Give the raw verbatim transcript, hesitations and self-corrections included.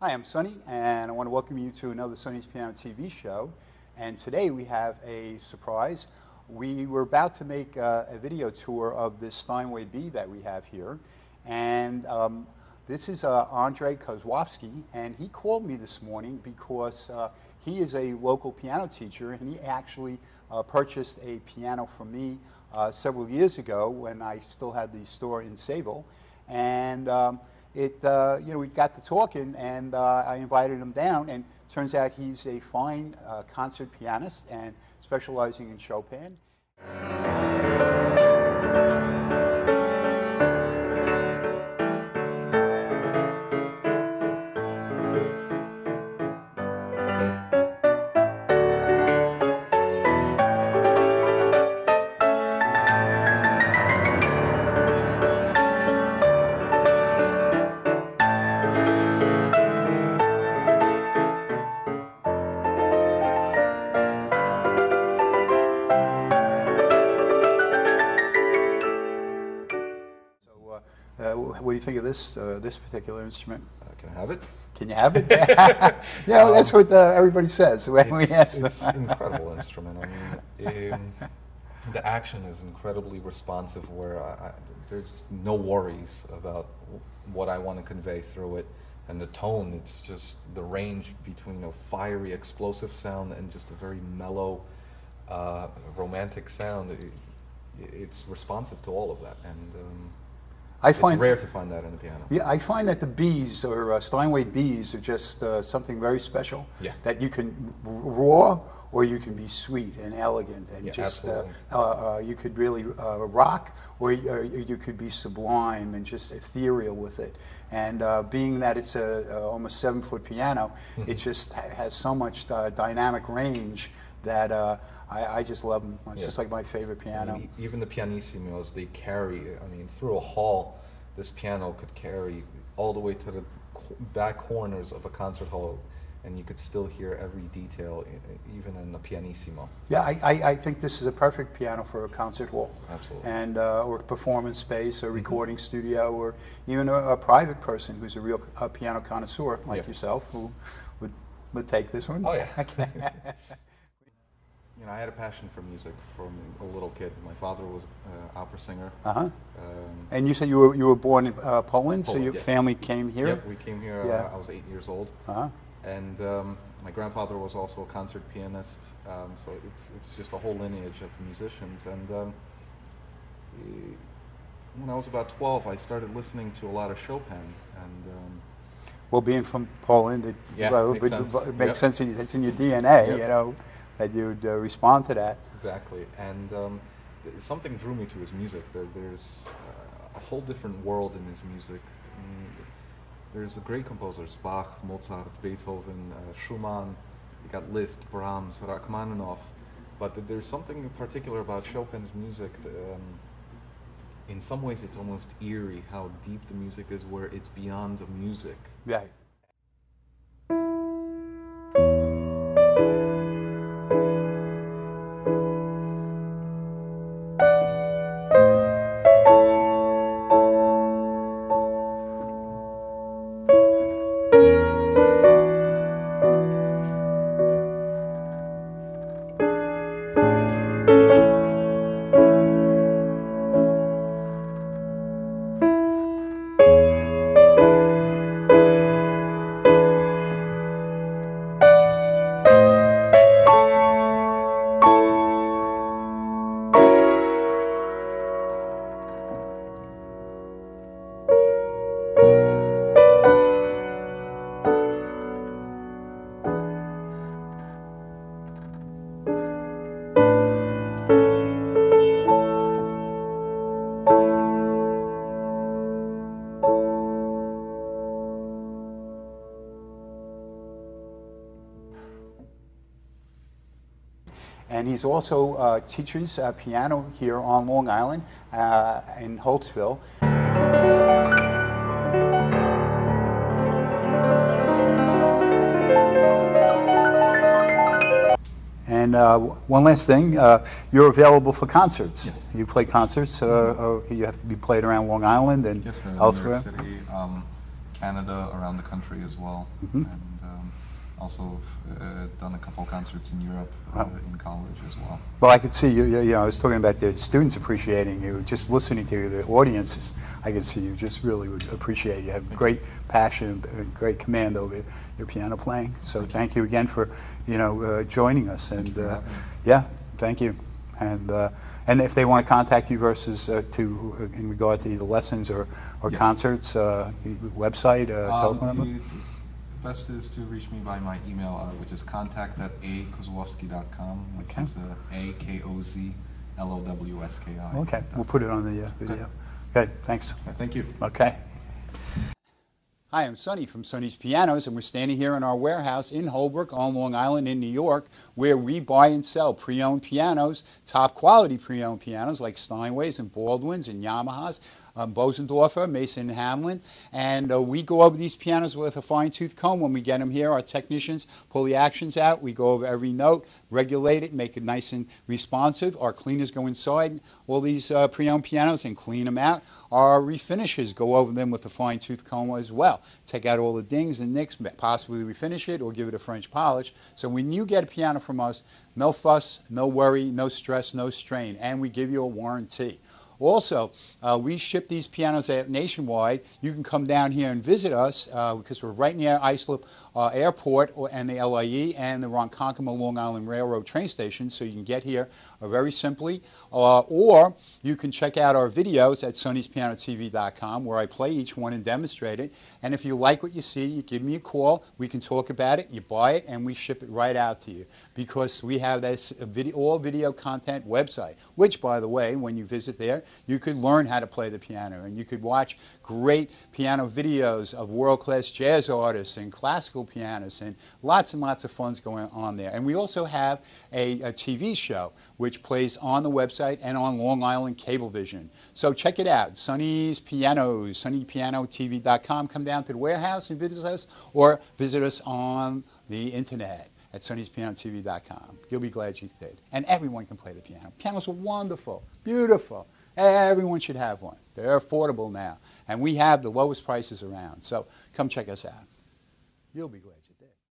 Hi, I'm Sonny, and I want to welcome you to another Sonny's Piano T V show. And today we have a surprise. We were about to make uh, a video tour of this Steinway B that we have here. And um, this is uh, Andrzej Kozlowski, and he called me this morning because uh, he is a local piano teacher, and he actually uh, purchased a piano from me uh, several years ago when I still had the store in Sayville. And um, It, uh, you know, we got to talking, and uh, I invited him down, and it turns out he's a fine uh, concert pianist and specializing in Chopin. Uh, what do you think of this uh, this particular instrument? Uh, can I have it? Can you have it? Yeah, um, that's what uh, everybody says when we ask. It's an incredible instrument. I mean, um, the action is incredibly responsive. Where I, I, there's no worries about what I want to convey through it, and the tone. It's just the range between a fiery, explosive sound and just a very mellow, uh, romantic sound. It, it's responsive to all of that, and. Um, I find it's rare to find that in the piano. Yeah, I find that the Bs, or uh, Steinway Bs, are just uh, something very special. Yeah. That you can raw, or you can be sweet and elegant, and yeah, just uh, uh, uh, you could really uh, rock, or you, uh, you could be sublime and just ethereal with it. And uh, being that it's a, a almost seven foot piano, mm-hmm. it just ha has so much uh, dynamic range that uh, I, I just love them. It's yeah. just like my favorite piano. I mean, even the pianissimos, they carry, I mean, through a hall, this piano could carry all the way to the back corners of a concert hall, and you could still hear every detail, even in a pianissimo. Yeah, I, I, I think this is a perfect piano for a concert hall. Absolutely. And, uh, or performance space, or recording mm-hmm. studio, or even a, a private person who's a real a piano connoisseur, like yeah. yourself, who would, would take this one. Oh, yeah. You know, I had a passion for music from a little kid. My father was an uh, opera singer. Uh-huh. Um, and you said you were you were born in uh, Poland, Poland, so your yes. family came here? Yep, we came here. Yeah. Uh, I was eight years old. Uh-huh. And um, my grandfather was also a concert pianist. Um, so it's it's just a whole lineage of musicians. And um, when I was about twelve, I started listening to a lot of Chopin. And um, well, being from Poland, it, yeah, uh, makes it, sense. it makes yep. sense. In, it's in your D N A, yep. you know, that you'd uh, respond to that. Exactly, and um, something drew me to his music. There, there's uh, a whole different world in his music. I mean, there's great composers: Bach, Mozart, Beethoven, uh, Schumann. You got Liszt, Brahms, Rachmaninoff. But there's something particular about Chopin's music. Um, in some ways, it's almost eerie how deep the music is, where it's beyond the music. Right. And he's also uh, teaches uh, piano here on Long Island uh, in Holtsville. And uh, one last thing, uh, you're available for concerts. Yes. You play concerts, uh, or you have to be played around Long Island and yes, elsewhere? New York City. Um, Canada, around the country as well, Mm-hmm. and um, also uh, done a couple concerts in Europe uh, Wow. in college as well. Well, I could see you, you, you know, I was talking about the students appreciating you, just listening to you, the audiences, I could see you just really would appreciate you. You have great passion, and great command over your piano playing. So thank, thank you again for, you know, uh, joining us. And Thank you for uh, having me. yeah, thank you. And uh, and if they want to contact you versus uh, to uh, in regard to either lessons or, or Yeah. concerts, uh, website, uh, Um, telephone number? the best is to reach me by my email, uh, which is contact at a kozlowski dot com, which Okay. is uh, A K O Z L O W S K I. Okay, we'll put it on the uh, video. Okay, thanks. Thank you. Okay. Hi, I'm Sonny from Sonny's Pianos, and we're standing here in our warehouse in Holbrook on Long Island in New York, where we buy and sell pre-owned pianos, top quality pre-owned pianos like Steinways and Baldwins and Yamahas, um, Bosendorfer, Mason and Hamlin, and uh, we go over these pianos with a fine-tooth comb when we get them here. Our technicians pull the actions out. We go over every note, regulate it, make it nice and responsive. Our cleaners go inside all these uh, pre-owned pianos and clean them out. Our refinishers go over them with a fine-tooth comb as well. Take out all the dings and nicks, possibly refinish it or give it a French polish. So when you get a piano from us, no fuss, no worry, no stress, no strain, and we give you a warranty. Also, uh, we ship these pianos out nationwide. You can come down here and visit us uh, because we're right near Islip uh, Airport or, and the L I E and the Ronkonkoma Long Island Railroad train station, so you can get here uh, very simply. Uh, or you can check out our videos at sonnys piano t v dot com, where I play each one and demonstrate it. And if you like what you see, you give me a call. We can talk about it. You buy it, and we ship it right out to you because we have this video, all video content website, which, by the way, when you visit there, you could learn how to play the piano, and you could watch great piano videos of world-class jazz artists and classical pianists, and lots and lots of fun's going on there. And we also have a, a T V show which plays on the website and on Long Island Cablevision. So check it out, Sonny's Pianos, sonny piano t v dot com. Come down to the warehouse and visit us, or visit us on the internet at sonnys piano t v dot com. You'll be glad you did. And everyone can play the piano. Pianos are wonderful, beautiful. Everyone should have one. They're affordable now. And we have the lowest prices around. So come check us out. You'll be glad you did.